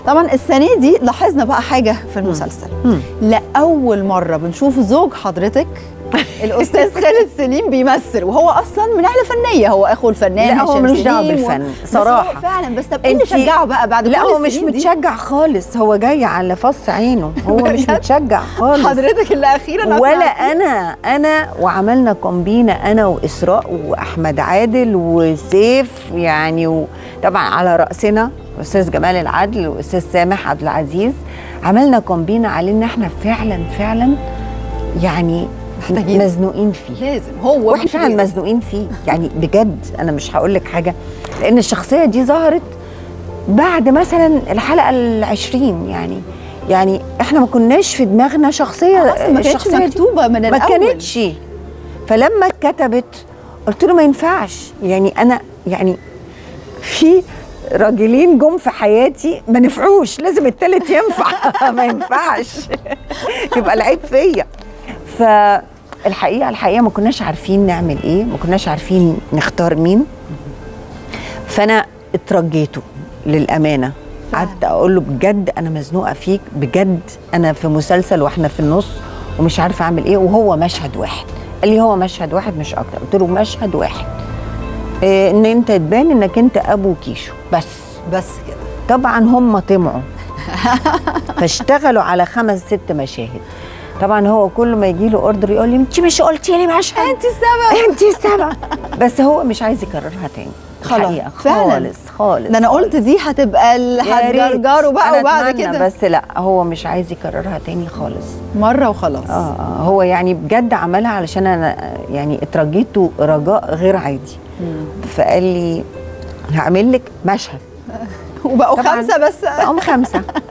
طبعا السنه دي لاحظنا بقى حاجه في المسلسل. لاول مره بنشوف زوج حضرتك الاستاذ خالد سليم بيمثل، وهو اصلا من ناحيه فنيه، هو اخو الفنان لا هو ملوش دعوه بالفن صراحه فعلا. بس طب ايه اللي شجعه بقى بعد كل لا هو مش السنين دي؟ متشجع خالص، هو جاي على فص عينه، هو مش متشجع خالص. حضرتك اللي اخيرا ولا انا وعملنا كومبينه انا واسراء واحمد عادل وسيف يعني، وطبعا على راسنا استاذ جمال العدل واستاذ سامح عبد العزيز. عملنا كومبينه على ان احنا فعلا يعني محتاجين مزنوقين فيه، لازم هو واحنا فعلا مزنوقين فيه يعني بجد. انا مش هقول لك حاجه، لان الشخصيه دي ظهرت بعد مثلا الحلقه ال20 يعني احنا ما كناش في دماغنا شخصيه ما كانتش مكتوبه من الاول، ما كانتش. فلما اتكتبت قلت له ما ينفعش، يعني انا يعني في راجلين جم في حياتي ما نفعوش، لازم التالت ينفع ما ينفعش يبقى العيب فيا. فالحقيقه ما كناش عارفين نعمل ايه، ما كناش عارفين نختار مين. فانا اترجيته للامانه، قعدت اقول له بجد انا مزنوقه فيك بجد، انا في مسلسل واحنا في النص ومش عارفه اعمل ايه، وهو مشهد واحد. قال لي هو مشهد واحد مش اكتر. قلت له مشهد واحد، ان انت تبان انك انت ابو كيشو بس كده. طبعا هم طمعوا فاشتغلوا على 5 6 مشاهد. طبعا هو كل ما يجي له اوردر يقول لي انت مش قلتي لي مشهد، انت السبب بس هو مش عايز يكررها تاني خالص. ده انا قلت دي هتبقى الجرجر بقى وبعد كده، بس لا هو مش عايز يكررها تاني خالص، مره وخلاص. هو يعني بجد عملها علشان انا يعني اترجيته رجاء غير عادي. فقال لي هعمل لك مشهد وبقوا 5 بس، بقوا 5